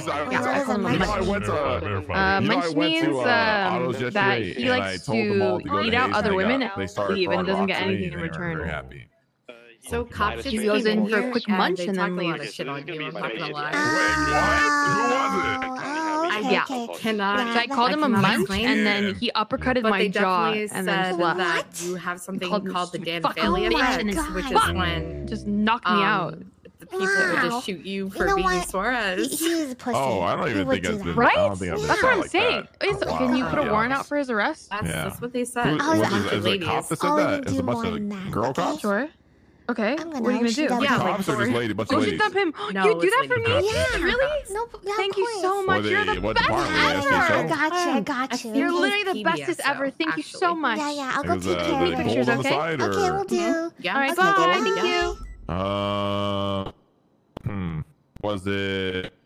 I call him a munch. Munch means that he likes to eat out other women and leave and doesn't get anything in return. So cops He goes in for a quick munch and then leaves. Shit on you, I'm not gonna lie. Yeah. Cannot. So I called him a munch, and then he uppercutted my jaw, and then that you have something called the Dan Bailey effect, which is when just knocked me out. The people would just shoot you for being Suarez. He's a pussy. Oh, I don't even think it's been. Right? I don't think I've been That's what I'm like saying. That. Wow. Can you put a warrant out for his arrest? That's what they said. Is it a cop that said that? Is it a bunch of girl cops? Sure. Okay. What are you gonna do? Yeah, cops are just lady, bunch of ladies. Shoot up him. No, you do that for me? Yeah. Really? No, thank you so much. You're the best I got you. You're literally the bestest ever. Thank you so much. Yeah, I'll go take care of it. Pictures, okay? Okay, we'll do. Yeah. All right, bye. Thank you. Was it